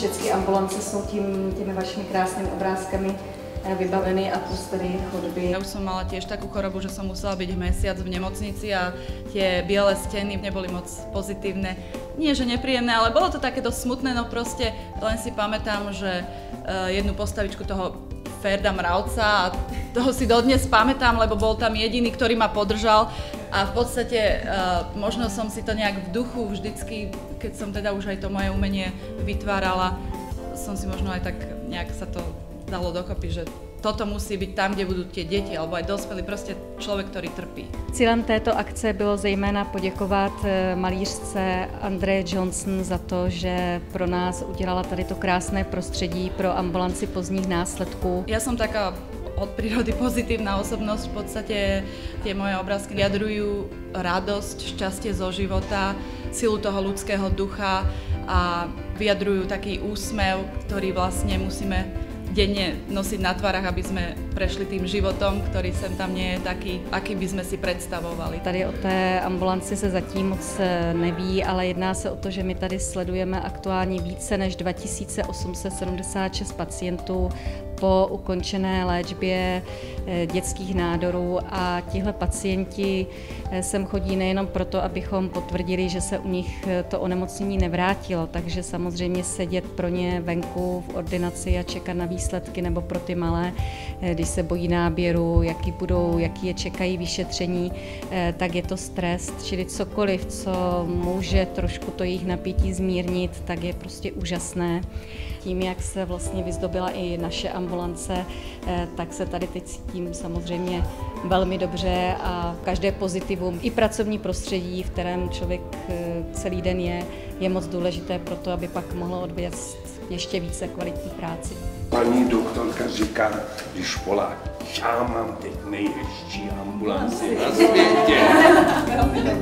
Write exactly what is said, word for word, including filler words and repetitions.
všechny ambulance jsou tím, těmi vašimi krásnými obrázkami vybaveny a plus tedy chodby. Ja už som mala tiež takú chorobu, že som musela byť mesiac v nemocnici a tie biele steny neboli moc pozitívne. Nie, že nepríjemné, ale bolo to také dosť smutné, no proste len si pamätám, že jednu postavičku toho Ferda Mravca a toho si dodnes pamätám, lebo bol tam jediný, ktorý ma podržal a v podstate možno som si to nejak v duchu vždycky, keď som teda už aj to moje umenie vytvárala, som si možno aj tak nejak sa to dalo dokopy, že toto musí být tam, kde budou tie děti, alebo aj dospělí, prostě člověk, který trpí. Cílem této akce bylo zejména poděkovat malířce Andreje Johnson za to, že pro nás udělala tady to krásné prostředí pro ambulanci pozdních následků. Ja som taká od prírody pozitívna osobnosť, v podstate tie moje obrázky vyjadrujú radosť, šťastie zo života, silu toho ľudského ducha a vyjadrujú taký úsmev, ktorý vlastne musíme denne nosiť na tvárach, aby jsme prešli tým životom, který sem tam nie je taký, aký by jsme si představovali. Tady o té ambulanci se zatím moc neví, ale jedná se o to, že my tady sledujeme aktuálně více než dva tisíce osm set sedmdesát šest pacientů po ukončené léčbě dětských nádorů a tihle pacienti sem chodí nejenom proto, abychom potvrdili, že se u nich to onemocnění nevrátilo, takže samozřejmě sedět pro ně venku v ordinaci a čekat na výsledky, nebo pro ty malé, když se bojí náběru, jaký budou, jaký je čekají vyšetření, tak je to stres, čili cokoliv, co může trošku to jejich napětí zmírnit, tak je prostě úžasné. Tím, jak se vlastně vyzdobila i naše ambulance, tak se tady teď cítím samozřejmě velmi dobře a každé pozitivum, i pracovní prostředí, v kterém člověk celý den je, je moc důležité pro to, aby pak mohl odvést ještě více kvalitní práci. Paní doktorka říká, když Polák, já mám teď nejhezčí ambulanci na světě.